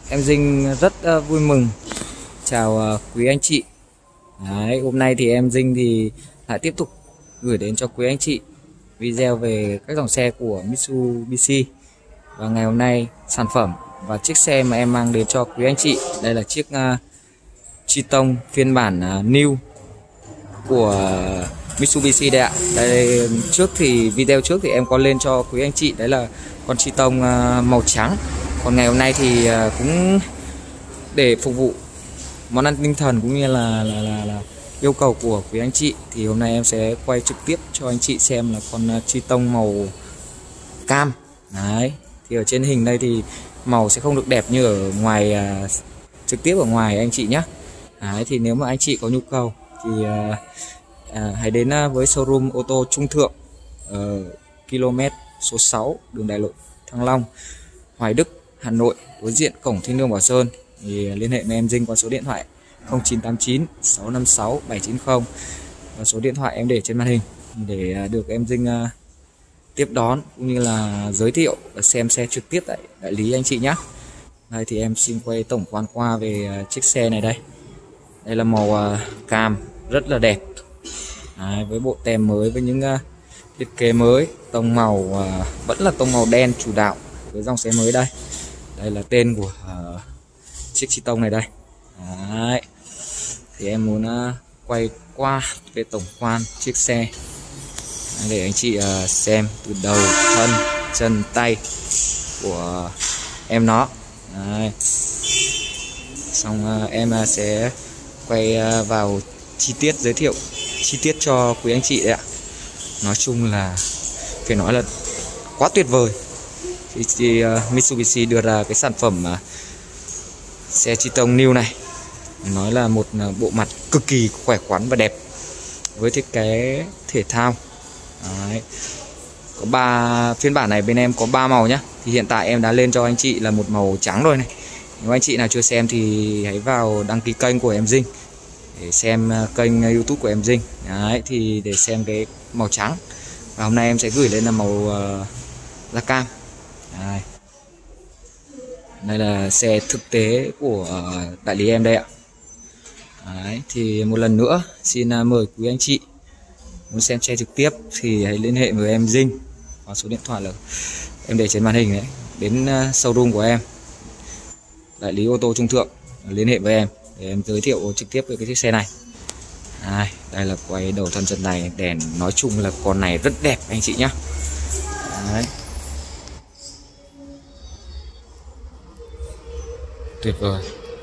Em Dinh rất vui mừng chào quý anh chị. Đấy, hôm nay thì em Dinh thì lại tiếp tục gửi đến cho quý anh chị video về các dòng xe của Mitsubishi. Và ngày hôm nay sản phẩm và chiếc xe mà em mang đến cho quý anh chị, đây là chiếc Triton phiên bản new của Mitsubishi đây ạ. Đây, video trước thì em có lên cho quý anh chị, đấy là con Triton màu trắng. Còn ngày hôm nay thì cũng để phục vụ món ăn tinh thần cũng như là yêu cầu của quý anh chị, thì hôm nay em sẽ quay trực tiếp cho anh chị xem là con Triton màu cam. Đấy, thì ở trên hình đây thì màu sẽ không được đẹp như ở ngoài, trực tiếp ở ngoài anh chị nhé. Đấy, thì nếu mà anh chị có nhu cầu thì hãy đến với showroom ô tô Trung Thượng ở km số 6 đường Đại lộ Thăng Long, Hoài Đức, Hà Nội, đối diện cổng Thiên Đường Bảo Sơn. Thì liên hệ với em Dinh qua số điện thoại 0989 656 790 và số điện thoại em để trên màn hình để được em Dinh tiếp đón cũng như là giới thiệu và xem xe trực tiếp tại đại lý anh chị nhé. Đây thì em xin quay tổng quan qua về chiếc xe này đây. Đây là màu cam rất là đẹp. Đấy, với bộ tem mới, với những thiết kế mới, tông màu vẫn là tông màu đen chủ đạo với dòng xe mới đây. Đây là tên của chiếc Triton này đây. Đấy, thì em muốn quay qua về tổng quan chiếc xe để anh chị xem từ đầu, thân, chân, tay của em nó. Đấy. Xong em sẽ quay vào chi tiết, giới thiệu chi tiết cho quý anh chị đấy ạ. Nói chung là phải nói là quá tuyệt vời thì Mitsubishi đưa ra cái sản phẩm xe Triton New này. Nói là một bộ mặt cực kỳ khỏe khoắn và đẹp với thiết kế thể thao. Đấy. Có 3 phiên bản này, bên em có 3 màu nhá. Thì hiện tại em đã lên cho anh chị là một màu trắng rồi này. Nếu anh chị nào chưa xem thì hãy vào đăng ký kênh của em Dinh để xem kênh YouTube của em Dinh. Đấy, thì để xem cái màu trắng. Và hôm nay em sẽ gửi lên là màu da cam. Đây. Đây là xe thực tế của đại lý em đây ạ. Đấy, thì một lần nữa xin mời quý anh chị muốn xem xe trực tiếp thì hãy liên hệ với em Dinh qua số điện thoại là em để trên màn hình đấy. Đến showroom của em, đại lý ô tô Trung Thượng, liên hệ với em để em giới thiệu trực tiếp về cái chiếc xe này. Đây là quay đầu, thân, chân này, đèn, nói chung là con này rất đẹp anh chị nhá. Đấy. Tuyệt vời.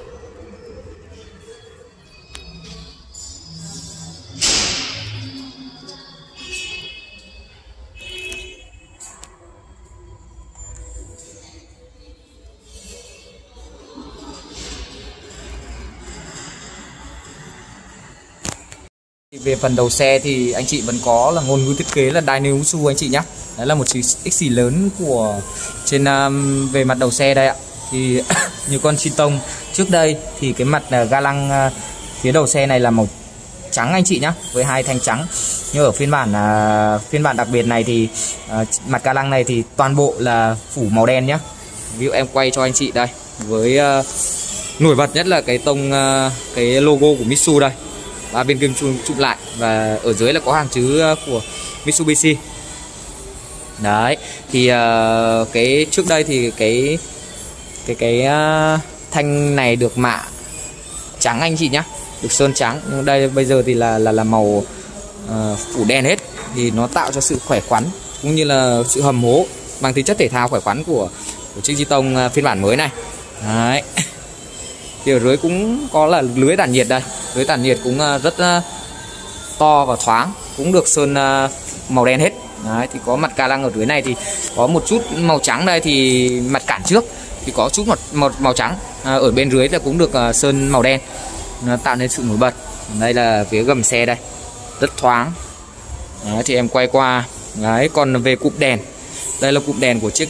Về phần đầu xe thì anh chị vẫn có là ngôn ngữ thiết kế là Daihatsu anh chị nhé. Đấy là một chữ X xì lớn của trên về mặt đầu xe đây ạ. Thì như con Triton trước đây thì cái mặt ga lăng phía đầu xe này là màu trắng anh chị nhé, với 2 thanh trắng. Nhưng ở phiên bản đặc biệt này thì mặt ga lăng này thì toàn bộ là phủ màu đen nhé. Ví dụ em quay cho anh chị đây, với nổi bật nhất là cái cái logo của Mitsu đây, 3 viên kim chụm lại, và ở dưới là có hàng chữ của Mitsubishi. Đấy, thì cái trước đây thì cái thanh này được mạ trắng anh chị nhá, được sơn trắng. Nhưng đây bây giờ thì là màu phủ đen hết, thì nó tạo cho sự khỏe khoắn cũng như là sự hầm hố mang tính chất thể thao khỏe khoắn của chiếc Triton phiên bản mới này. Đấy. Thì ở dưới cũng có là lưới tản nhiệt đây, lưới tản nhiệt cũng rất to và thoáng, cũng được sơn màu đen hết. Đấy, thì có mặt ca lăng ở dưới này thì có một chút màu trắng đây, thì mặt cản trước thì có chút màu trắng, ở bên dưới là cũng được sơn màu đen, tạo nên sự nổi bật. Đây là phía gầm xe đây, rất thoáng. Đấy, thì em quay qua. Đấy, còn về cụm đèn, đây là cụm đèn của chiếc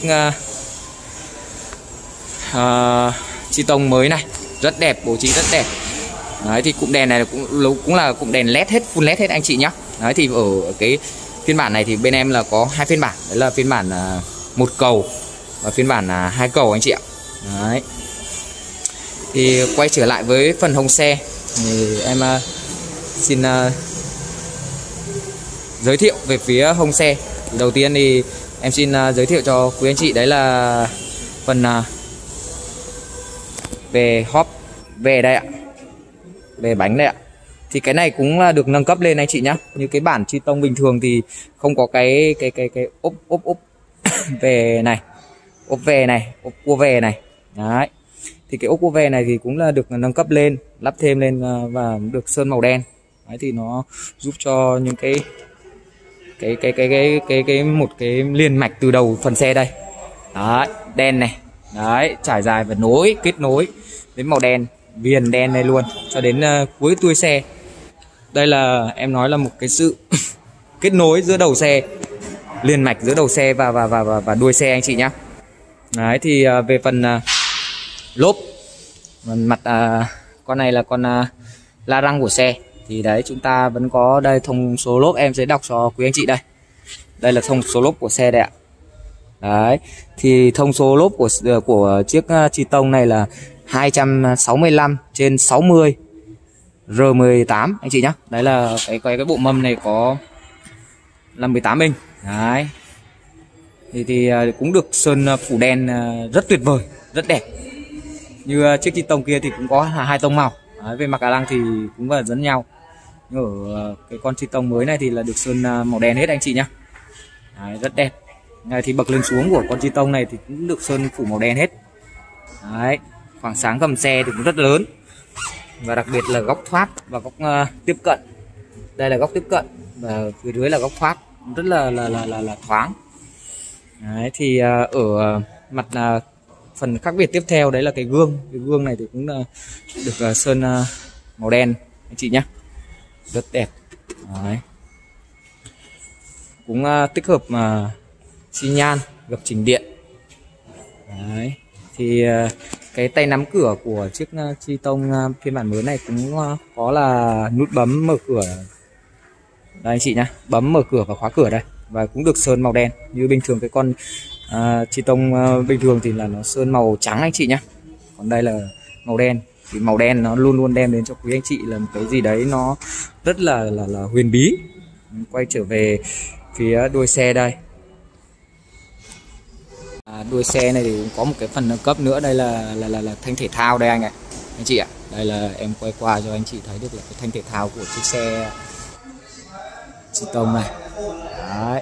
Triton mới này, rất đẹp, bố trí rất đẹp. Đấy, thì cụm đèn này cũng là cụm đèn led hết, full led hết anh chị nhá. Đấy, thì ở cái phiên bản này thì bên em là có 2 phiên bản, đấy là phiên bản 1 cầu và phiên bản 2 cầu anh chị ạ. Đấy. Thì quay trở lại với phần hông xe thì em xin giới thiệu về phía hông xe. Thì đầu tiên thì em xin giới thiệu cho quý anh chị đấy là phần về hốp về đây ạ, về bánh đây ạ. Thì cái này cũng được nâng cấp lên anh chị nhá. Như cái bản chi tông bình thường thì không có cái ốp về này, ốp về này, ốp cua về này. Đấy. Thì cái ốp cua về này thì cũng là được nâng cấp lên, lắp thêm lên và được sơn màu đen. Đấy thì nó giúp cho những một cái liên mạch từ đầu phần xe đây. Đấy, đen này. Đấy, trải dài và kết nối đến màu đen, viền đen này luôn cho đến cuối đuôi xe. Đây là em nói là một cái sự kết nối giữa đầu xe, liên mạch giữa đầu xe và đuôi xe anh chị nhá. Đấy thì về phần lốp mặt con này là con la răng của xe. Thì đấy chúng ta vẫn có đây thông số lốp, em sẽ đọc cho quý anh chị đây. Đây là thông số lốp của xe đây ạ. Đấy, thì thông số lốp của chiếc chi tông này là 265/60 R18 anh chị nhá. Đấy là cái bộ mâm này có là 18 inch. Đấy. Thì cũng được sơn phủ đen rất tuyệt vời, rất đẹp. Như chiếc chi tông kia thì cũng có hai tông màu. Đấy, về mặt cả lăng thì cũng là giống nhau. Nhưng ở cái con chi tông mới này thì là được sơn màu đen hết anh chị nhá. Đấy, rất đẹp. Thì bậc lên xuống của con chi tông này thì cũng được sơn phủ màu đen hết. Đấy, khoảng sáng gầm xe thì cũng rất lớn. Và đặc biệt là góc thoát và góc tiếp cận. Đây là góc tiếp cận và phía dưới là góc thoát, rất là thoáng. Đấy, thì ở mặt phần khác biệt tiếp theo đấy là cái gương. Cái gương này thì cũng được sơn màu đen anh chị nhé, rất đẹp. Đấy. Cũng tích hợp xi nhan, gập chỉnh điện. Đấy. Thì cái tay nắm cửa của chiếc chi tông phiên bản mới này cũng có là nút bấm mở cửa đây anh chị nhá, bấm mở cửa và khóa cửa đây, và cũng được sơn màu đen. Như bình thường cái con chi tông bình thường thì là nó sơn màu trắng anh chị nhá, còn đây là màu đen. Thì màu đen nó luôn luôn đem đến cho quý anh chị là một cái gì đấy nó rất là huyền bí. Quay trở về phía đuôi xe đây. Đuôi xe này thì cũng có một cái phần nâng cấp nữa, đây là thanh thể thao đây anh chị ạ. Đây là em quay qua cho anh chị thấy được là cái thanh thể thao của chiếc xe chi tông này. Đấy.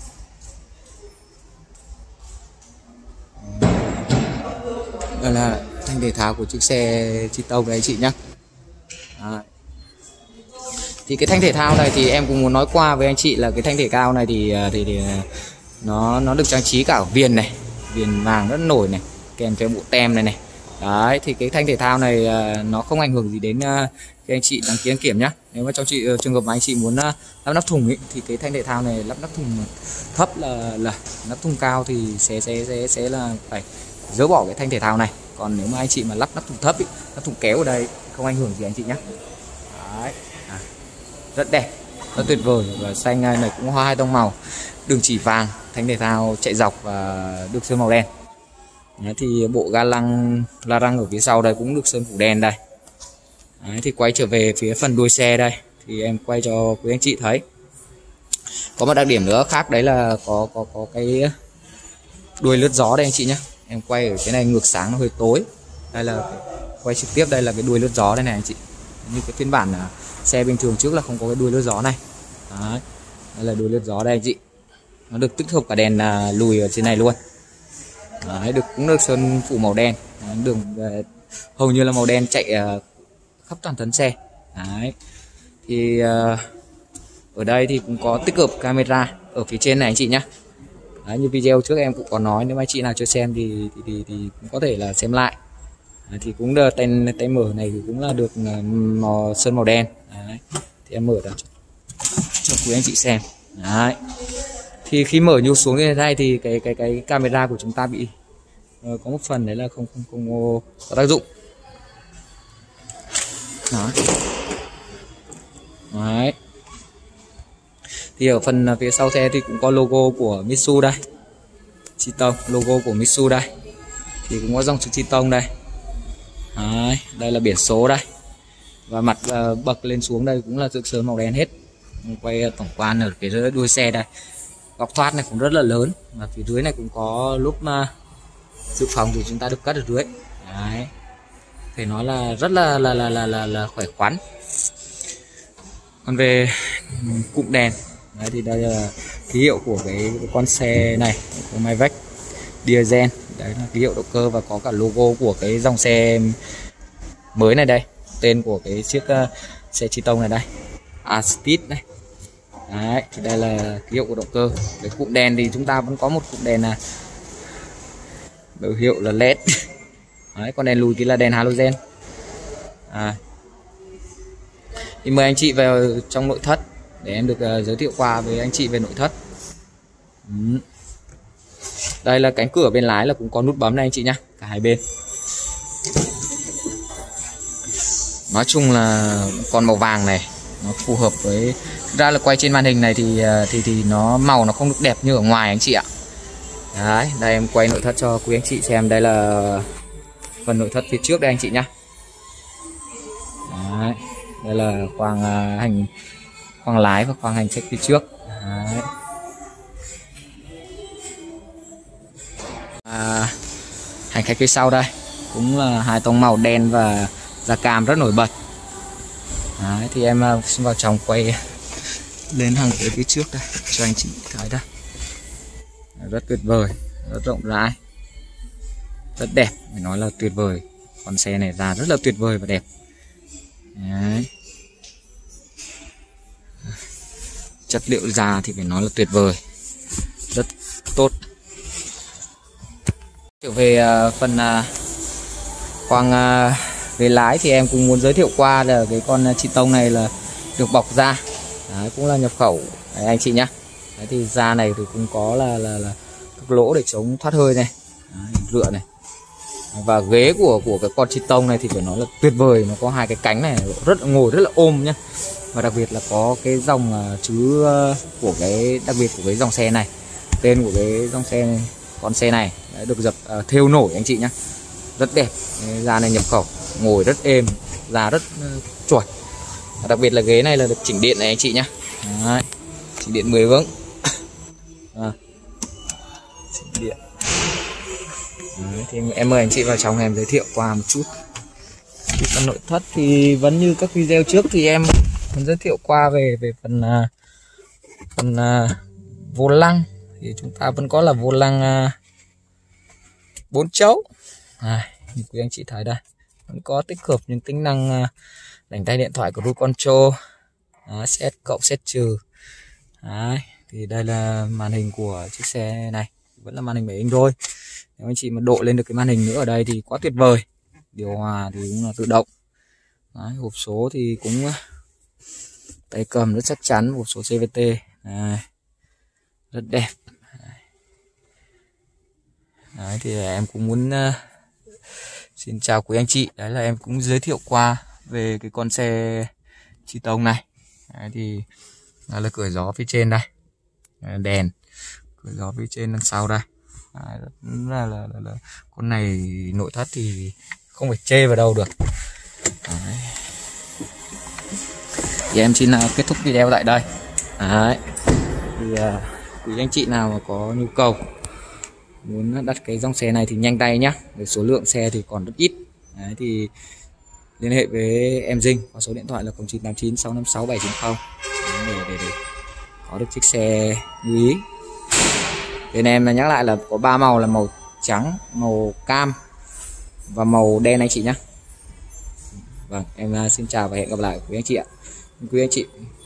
Đây là thanh thể thao của chiếc xe chi tông đấy anh chị nhé. Đấy. Thì cái thanh thể thao này thì em cũng muốn nói qua với anh chị là cái thanh thể thao này thì nó được trang trí cả viền này, viền vàng rất nổi này, kèm theo bộ tem này. Đấy, thì cái thanh thể thao này nó không ảnh hưởng gì đến khi anh chị đăng ký đăng kiểm nhá. Nếu mà trong trường hợp mà anh chị muốn lắp nắp thùng ấy, thì cái thanh thể thao này lắp nắp thùng thấp là nắp thùng cao thì sẽ là phải dỡ bỏ cái thanh thể thao này. Còn nếu mà anh chị mà lắp nắp thùng thấp ấy, nắp thùng kéo ở đây không ảnh hưởng gì anh chị nhá. Đấy. Rất đẹp, rất tuyệt vời. Và xanh này cũng hoa hai tông màu, đường chỉ vàng, thanh thể thao chạy dọc và được sơn màu đen. Đấy, thì bộ ga lăng la răng ở phía sau đây cũng được sơn phủ đen đây. Đấy, thì quay trở về phía phần đuôi xe đây thì em quay cho quý anh chị thấy có một đặc điểm nữa khác, đấy là có cái đuôi lướt gió đây anh chị nhé. Em quay ở cái này ngược sáng nó hơi tối, đây là quay trực tiếp, đây là cái đuôi lướt gió đây này anh chị. Như cái phiên bản xe bình thường trước là không có cái đuôi lướt gió này. Đấy, đây là đuôi lướt gió đây anh chị, nó được tích hợp cả đèn lùi ở trên này luôn. Đấy, cũng được sơn phủ màu đen. Đấy, đường hầu như là màu đen chạy khắp toàn thân xe. Đấy. Thì ở đây thì cũng có tích hợp camera ở phía trên này anh chị nhé. Đấy, như video trước em cũng có nói, nếu anh chị nào chưa xem thì cũng có thể là xem lại. Đấy, thì cũng được tay mở này thì cũng là được sơn màu đen. Đấy, thì em mở ra cho quý anh chị xem. Đấy. Thì khi mở nhu xuống như thế này thì cái camera của chúng ta bị có một phần đấy là không có tác dụng. Đó. Đấy. Thì ở phần phía sau xe thì cũng có logo của Mitsu đây, chi tông, logo của Mitsu đây, thì cũng có dòng chữ chi tông đây. Đấy, đây là biển số đây. Và mặt bậc lên xuống đây cũng là rực sơn màu đen hết. Quay tổng quan ở phía đuôi xe đây. Góc thoát này cũng rất là lớn. Và phía dưới này cũng có lốp dự phòng thì chúng ta được cất ở dưới. Đấy. Phải nói là rất là khỏe khoắn. Còn về cụm đèn, đấy thì đây là ký hiệu của cái con xe này của Mavic Diesel. Đấy là ký hiệu động cơ và có cả logo của cái dòng xe mới này đây, tên của cái chiếc xe chi tông này đây, Speed này. Đấy thì đây là ký hiệu của động cơ. Cái cụm đèn thì chúng ta vẫn có một cụm đèn là biểu hiệu là LED. Đấy, còn đèn lùi thì là đèn halogen. Thì mời anh chị vào trong nội thất để em được giới thiệu qua với anh chị về nội thất. Đây là cánh cửa bên lái là cũng có nút bấm này anh chị nhá, cả hai bên. Nói chung là con màu vàng này nó phù hợp với, ra là quay trên màn hình này thì nó màu nó không được đẹp như ở ngoài anh chị ạ. Đấy, đây em quay nội thất cho quý anh chị xem. Đây là phần nội thất phía trước đây anh chị nhá. Đấy, đây là khoang lái và khoang hành khách phía trước. Đấy. Hành khách phía sau đây cũng là hai tông màu đen và da cam rất nổi bật. Đấy, thì em xin vào trong quay lên hàng ghế phía trước đây cho anh chị thấy đây. Rất tuyệt vời, rất rộng rãi, rất đẹp, phải nói là tuyệt vời. Con xe này ra rất là tuyệt vời và đẹp. Đấy. Chất liệu da thì phải nói là tuyệt vời, rất tốt. Trở về phần khoang về lái thì em cũng muốn giới thiệu qua là cái con chi tông này là được bọc da. Đấy, cũng là nhập khẩu. Đấy, anh chị nhá. Đấy, thì da này thì cũng có là các lỗ để chống thoát hơi này. Đấy, rựa này. Và ghế của cái con chi tông này thì phải nói là tuyệt vời. Nó có hai cái cánh này ngồi rất là ôm nhá. Và đặc biệt là có cái dòng chữ của cái, đặc biệt của cái dòng xe này, tên của cái dòng xe này, con xe này đã được dập thêu nổi anh chị nhá, rất đẹp. Da này nhập khẩu, ngồi rất êm, da rất chuẩn. Và đặc biệt là ghế này là được chỉnh điện này anh chị nhá. Đấy, chỉnh điện 10 vững. Chỉnh điện. Đấy, thì em mời anh chị vào trong em giới thiệu qua một chút. Phần nội thất thì vẫn như các video trước thì em muốn giới thiệu qua về phần vô lăng. Thì chúng ta vẫn có là vô lăng 4 chấu. Như quý anh chị thấy đây, vẫn có tích hợp những tính năng đánh tay điện thoại của Cruise Control, set cộng set trừ. Đấy, thì đây là màn hình của chiếc xe này, vẫn là màn hình 7 inch thôi. Nếu anh chị mà độ lên được cái màn hình nữa ở đây thì quá tuyệt vời. Điều hòa thì cũng là tự động. Đấy, hộp số thì cũng tay cầm rất chắc chắn, hộp số CVT. Đấy, rất đẹp. Đấy, thì em cũng muốn xin chào quý anh chị. Đấy là em cũng giới thiệu qua về cái con xe chi tông này. Đấy, thì đó là cửa gió phía trên đây, đèn cửa gió phía trên đằng sau đây. Đấy, là con này nội thất thì không phải chê vào đâu được. Đấy. Thì em xin kết thúc video tại đây. Đấy. Thì quý anh chị nào mà có nhu cầu muốn đặt cái dòng xe này thì nhanh tay nhá. Về số lượng xe thì còn rất ít. Đấy, thì liên hệ với em Dinh có số điện thoại là 0989 656 790 để có được chiếc xe như ý. Bên em là nhắc lại là có 3 màu là màu trắng, màu cam và màu đen anh chị nhé. Vâng, em xin chào và hẹn gặp lại quý anh chị ạ. Quý anh chị